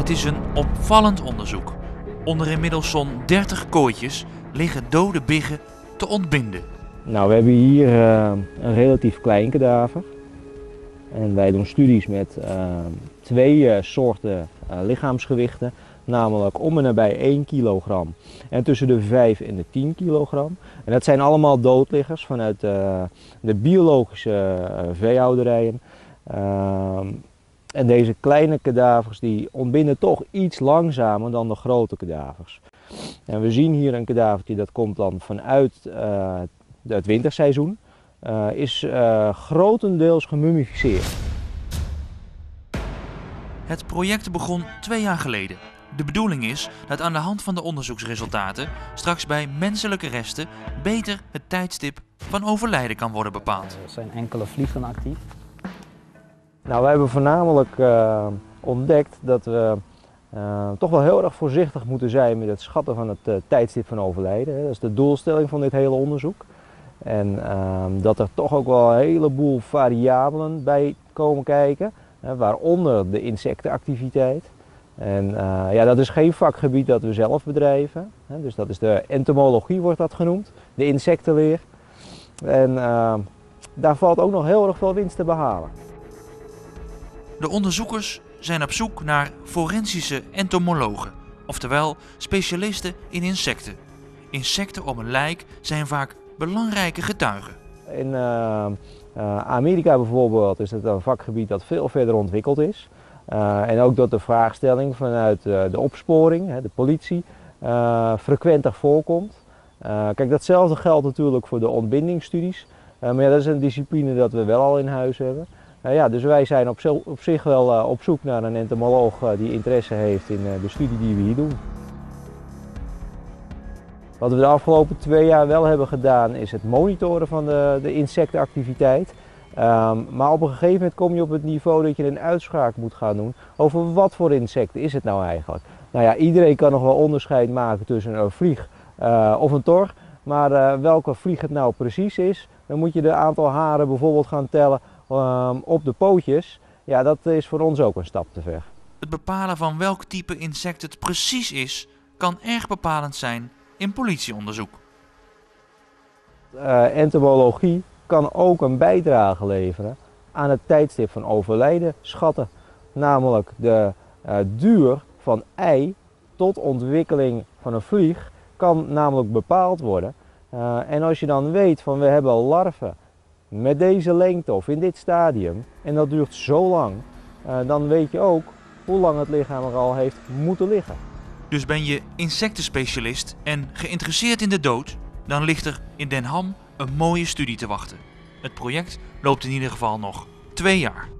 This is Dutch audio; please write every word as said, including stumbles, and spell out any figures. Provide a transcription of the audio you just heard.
Het is een opvallend onderzoek. Onder inmiddels zo'n dertig kooitjes liggen dode biggen te ontbinden. Nou, we hebben hier uh, een relatief klein kadaver. En wij doen studies met uh, twee uh, soorten uh, lichaamsgewichten, namelijk om en nabij één kilogram en tussen de vijf en de tien kilogram. En dat zijn allemaal doodliggers vanuit uh, de biologische uh, veehouderijen. Uh, en deze kleine kadavers die ontbinden toch iets langzamer dan de grote kadavers. En we zien hier een kadavertje dat komt dan vanuit uh, het winterseizoen. Uh, is uh, grotendeels gemummificeerd. Het project begon twee jaar geleden. De bedoeling is dat aan de hand van de onderzoeksresultaten straks bij menselijke resten beter het tijdstip van overlijden kan worden bepaald. Er zijn enkele vliegen actief. Nou, we hebben voornamelijk uh, ontdekt dat we uh, toch wel heel erg voorzichtig moeten zijn met het schatten van het uh, tijdstip van overlijden. Dat is de doelstelling van dit hele onderzoek. En uh, dat er toch ook wel een heleboel variabelen bij komen kijken, hè, waaronder de insectenactiviteit. En uh, ja, dat is geen vakgebied dat we zelf bedrijven, hè, dus dat is de entomologie wordt dat genoemd, de insectenleer. En uh, daar valt ook nog heel erg veel winst te behalen. De onderzoekers zijn op zoek naar forensische entomologen, oftewel specialisten in insecten. Insecten op een lijk zijn vaak belangrijke getuigen. In uh, uh, Amerika bijvoorbeeld is het een vakgebied dat veel verder ontwikkeld is. Uh, en ook dat de vraagstelling vanuit uh, de opsporing, hè, de politie, uh, frequenter voorkomt. Uh, kijk, datzelfde geldt natuurlijk voor de ontbindingsstudies. Uh, maar ja, dat is een discipline dat we wel al in huis hebben. Uh, ja, dus wij zijn op, op zich wel uh, op zoek naar een entomoloog uh, die interesse heeft in uh, de studie die we hier doen. Wat we de afgelopen twee jaar wel hebben gedaan is het monitoren van de, de insectenactiviteit. Um, maar op een gegeven moment kom je op het niveau dat je een uitspraak moet gaan doen over wat voor insecten is het nou eigenlijk. Nou ja, iedereen kan nog wel onderscheid maken tussen een vlieg uh, of een tor. Maar uh, welke vlieg het nou precies is, dan moet je de aantal haren bijvoorbeeld gaan tellen um, op de pootjes. Ja, dat is voor ons ook een stap te ver. Het bepalen van welk type insect het precies is, kan erg bepalend zijn in politieonderzoek. Uh, entomologie kan ook een bijdrage leveren aan het tijdstip van overlijden schatten. Namelijk de uh, duur van ei tot ontwikkeling van een vlieg kan namelijk bepaald worden. Uh, en als je dan weet van we hebben larven met deze lengte of in dit stadium en dat duurt zo lang, uh, dan weet je ook hoe lang het lichaam er al heeft moeten liggen. Dus ben je insectenspecialist en geïnteresseerd in de dood, dan ligt er in Den Ham een mooie studie te wachten. Het project loopt in ieder geval nog twee jaar.